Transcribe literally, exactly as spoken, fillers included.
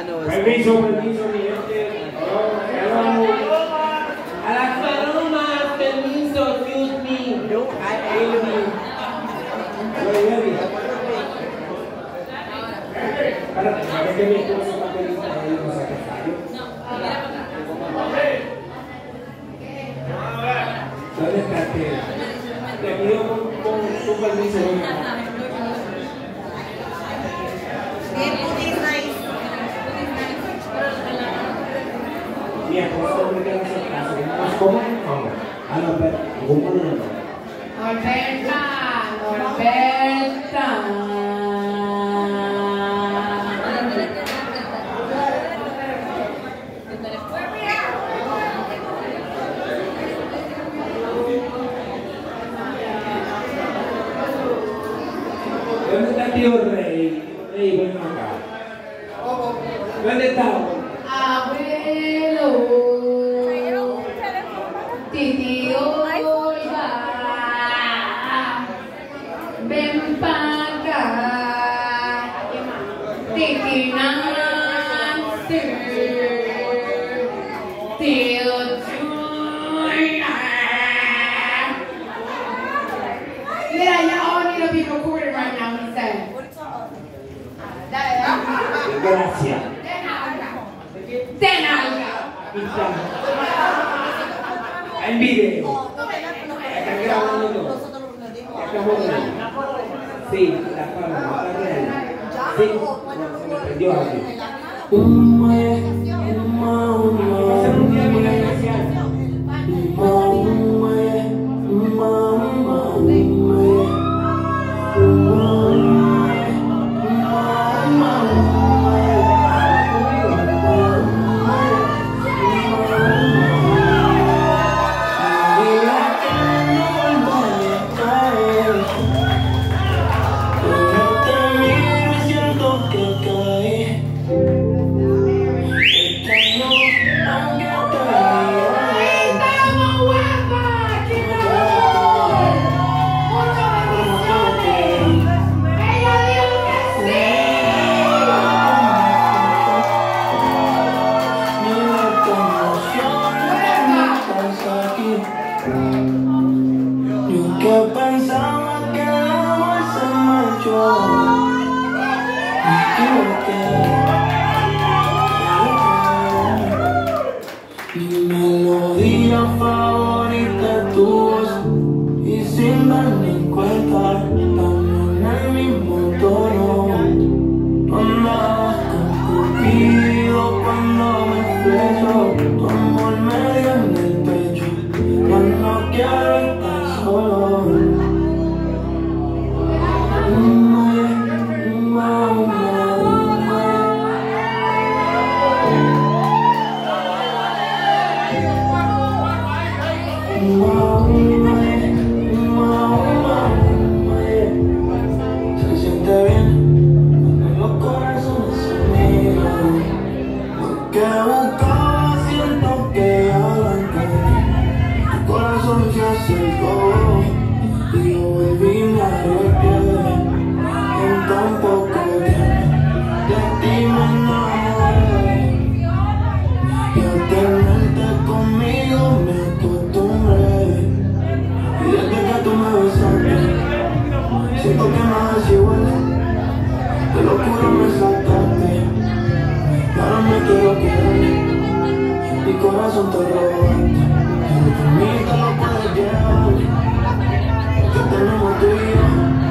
Permiso, permiso, mi gente. A las palomas, permiso, excuse me. No, I hate me. Para que mi esposo está feliz de él, no sé qué fallo. ¿Dónde está el que? Te pido con, con tu permiso. Mi esposo me queda hacer caso. ¿Cómo es? A la Alberta. ¿Cómo es? Alberta, Alberta. ¿Dónde está el tío Rey? Rey, ven acá. ¿Dónde está? Abuelo. Tío, ven pa' acá. Titi Nancy. Tío Julia. Mira, y'all need to be recorded right now, he said. Gracias. De nalga. En video. ¿Están grabando todo? ¿Estamos bien? Sí, la paloma, está real. Sí, no, se me prendió aquí. Un mes, un mes, va a ser un día muy especial. Un mes, un mes, un mes, un mes. Tenemos tú y yo.